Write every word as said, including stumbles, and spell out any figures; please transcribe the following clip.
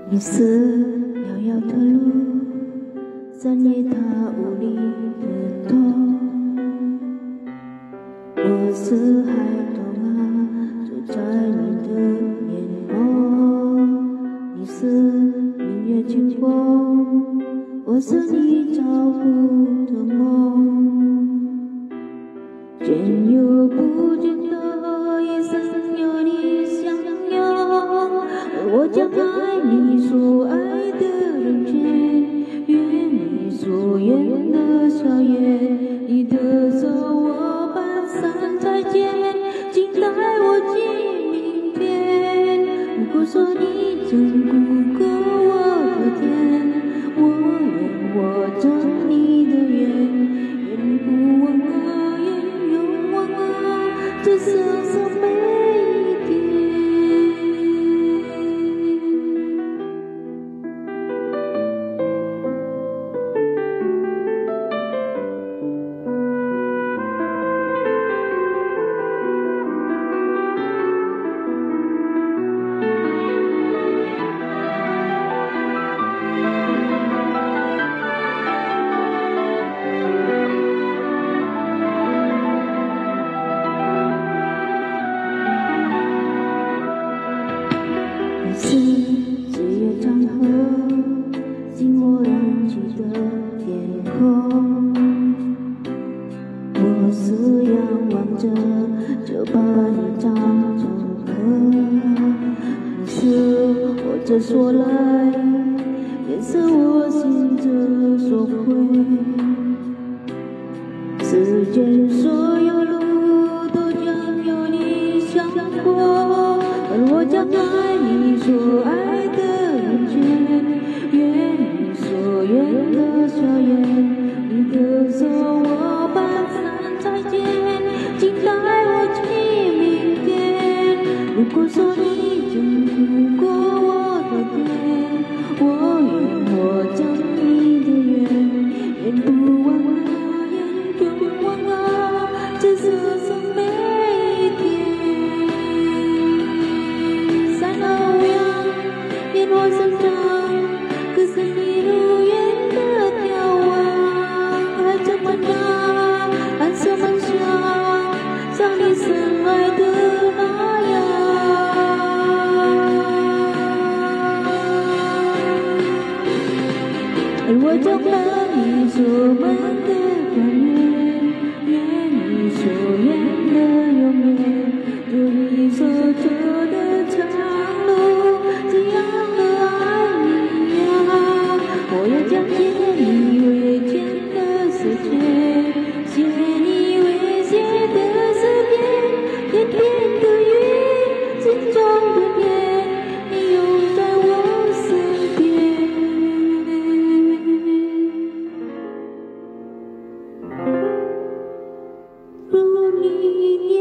夜色遥遥的路，三夜它无力的痛。我是孩童啊，住在你的眼眸。你是明月清风，我是你照顾的梦。见又不见的一生有你相拥，而我将爱你所爱的人间，愿你所愿的笑颜，你的手我蹒跚再见，静待我记明天。如果说你真顾过我的天，我愿我成你的愿，愿你不忘我，愿永忘我这世上每一天。是日月长河，紧握燃起的天空。我是仰望着，就把你长成河。你是活着所来，也是我醒着所归。世间所有路都将有你相过，而我将爱你所爱的人间，愿你所愿的笑颜，你的手我蹒跚再见，静待我记明天。如果说你真顾过我的天，我愿我将你的愿，愿不忘我，愿永忘我这世上每一天。山河无恙，愿我生长，可是你如愿的眺望。海这么大，暗色梦想，像你深爱的那样。而我将把你所梦的甘愿，愿你所愿的永远，如你所走的长路，这样的爱你呀。我要将借你为天的世界，写你为写的诗篇，天边的云，心中的念，你永在我身边。如你念。